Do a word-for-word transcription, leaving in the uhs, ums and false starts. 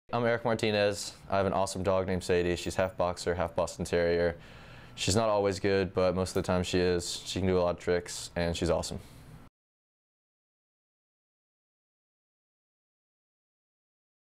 I'm Eric Martinez. I have an awesome dog named Sadie. She's half boxer, half Boston Terrier. She's not always good, but most of the time she is. She can do a lot of tricks, and she's awesome.